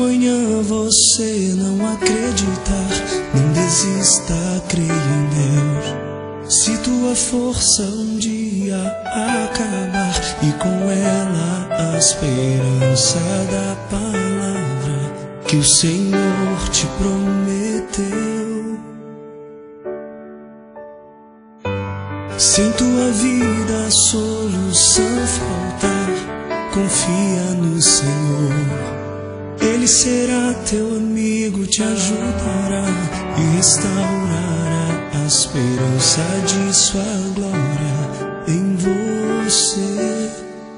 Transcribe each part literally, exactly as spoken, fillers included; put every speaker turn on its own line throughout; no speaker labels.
vergonha você não acreditar, não desista, creia em Deus. Se tua força um dia acabar e com ela a esperança da palavra que o Senhor te prometeu. Se em tua vida a solução faltar, confia no Senhor. Ele será teu amigo, te ajudará e restaurará a esperança de sua glória em você.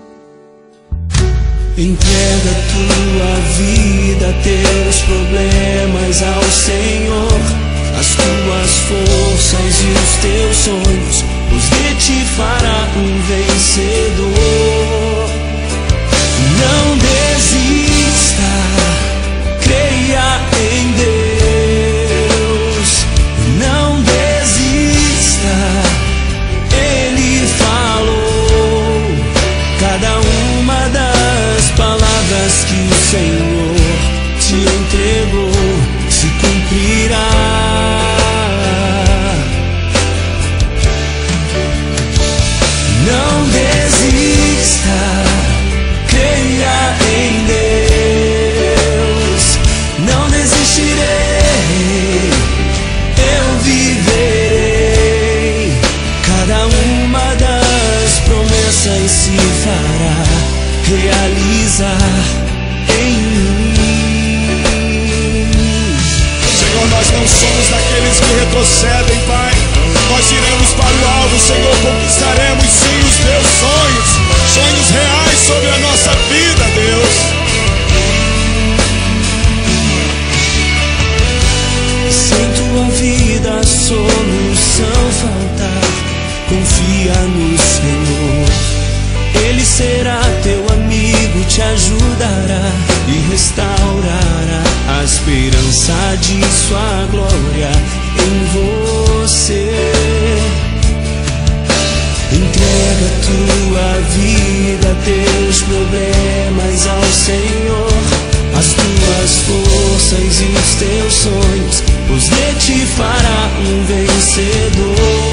Entrega tua vida, teus problemas ao Senhor. As tuas forças e os teus sonhos, os de ti fará um vencedor. Não desista, creia em Deus. Não desista, Ele falou. Cada uma das palavras que o Senhor te entregou se cumprirá. Não desista, creia em Deus. Não desistirei, eu viverei. Cada uma das promessas se fará realizar em mim.
Senhor, nós não somos daqueles que retrocedem, Pai. Nós iremos para o alvo, Senhor, conquistaremos sim os teus sonhos, sonhos reais sobre a nossa vida, Deus.
Se em tua vida a solução faltar, confia no Senhor. Ele será teu amigo, te ajudará e restaurará a esperança de sua glória em você. Entrega tua vida, teus problemas ao Senhor. As tuas forças e os teus sonhos, os de ti fará um vencedor.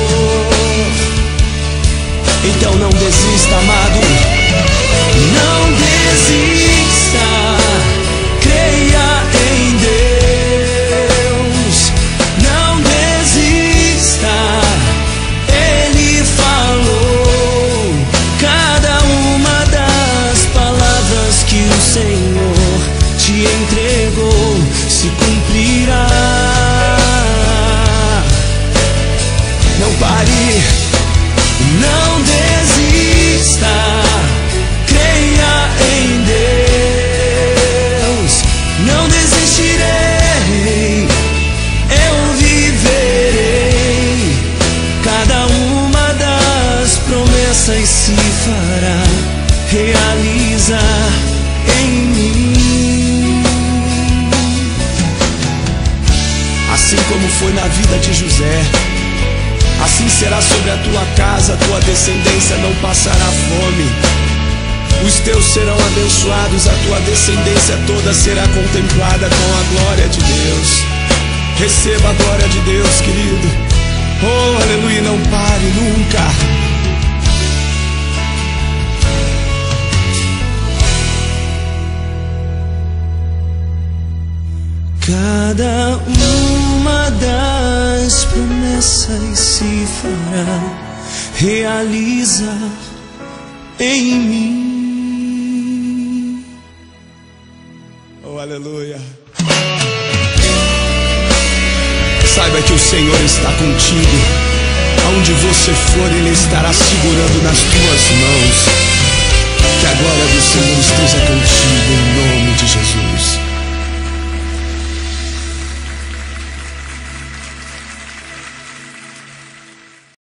Então não desista, amado. Não desista, creia em Deus. Não desista, Ele falou. Cada uma das palavras que o Senhor te entregou se cumprirá. Não pare, não desista, creia em Deus. Não desistirei, eu viverei. Cada uma das promessas se fará realizar em mim. Assim como foi na vida de José, assim será sobre a tua casa, a tua descendência não passará fome. Os teus serão abençoados, a tua descendência toda será contemplada com a glória de Deus. Receba a glória de Deus, querido. Oh, aleluia, não pare nunca. Cada uma das promessas se fará realizar em mim.
Oh, aleluia.
Saiba que o Senhor está contigo. Aonde você for, Ele estará segurando nas tuas mãos. Que a glória do Senhor esteja contigo, em nome de Jesus.